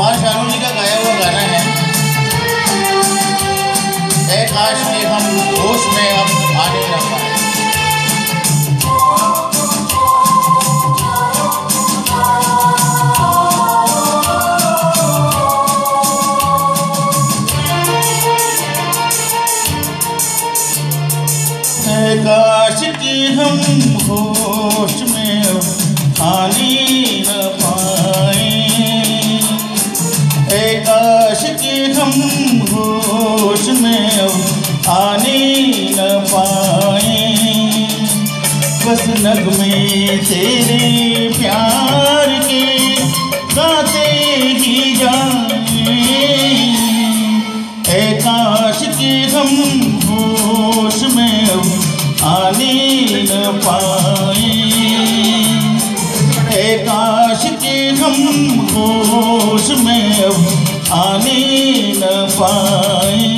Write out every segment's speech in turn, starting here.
शानू जी का गाया हुआ गाना है ए काश के हम होश में अब आने न पाए। काश कि हम होश में आने न पाए, काश कि हम होश में आने न पाए। बस नगमे तेरे प्यार के गाते ही जाए, काश कि हम होश में आने न पाए, काश कि हम होश में आने न पाए।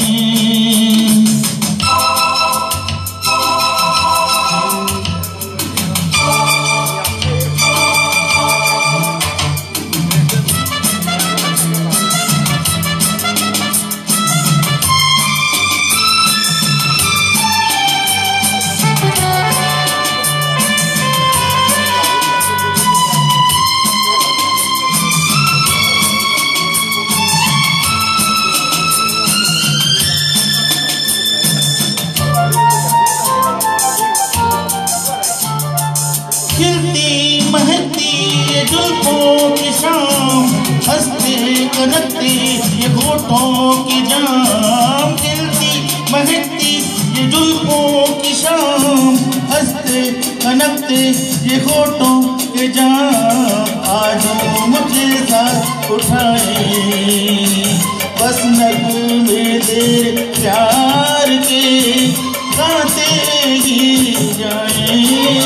खिलती महकती ये जुल्फों की शाम, हंसते कनकते ये होठों की जाम। खिलती महकती ये जुल्फों की शाम, हंसते कनकते ये होठों के जाम। आज मुझे साथ उठाए बस नगमे तेरे प्यार के गाते ही जाए,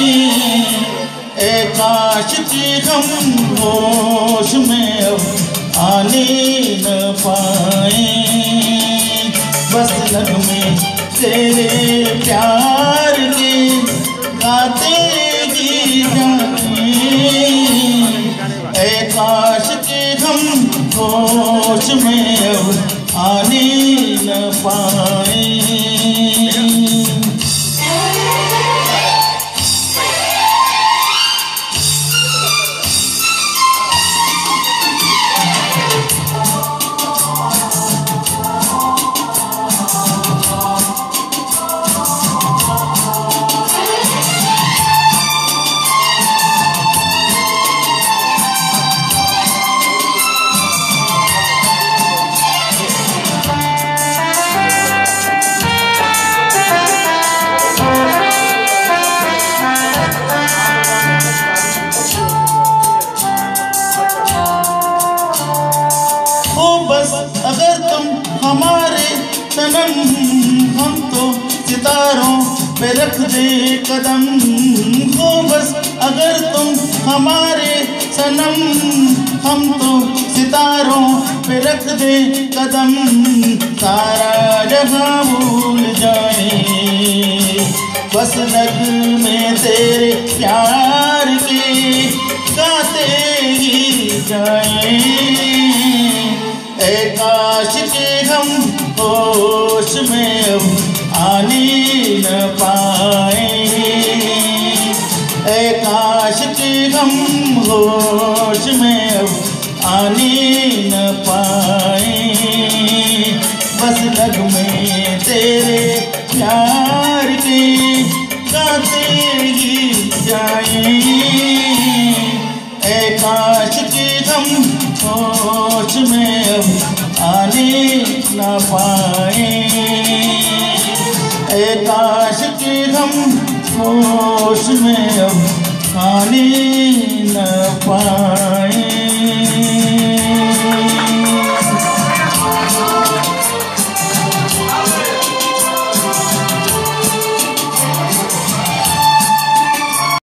काश कि हम होश में अब आने न पाए। बस नगमे तेरे प्यार के गाते ही जाए, काश कि हम होश में अब आने न पाए। अगर तुम हमारे सनम, हम तो सितारों पे रख दे कदम हो। बस अगर तुम हमारे सनम, हम तो सितारों पे रख दे कदम। सारा जहां भूल जाए बस नगमे तेरे प्यार के गाते ही जाए, काश कि हम होश में अब आने न पाए, काश कि हम होश में अब आने न पाए। बस नगमे तेरे प्यार के गाते ही जाए, काश कि हम होश में अब आने न पाए, काश कि हम होश में अब आने न पाए।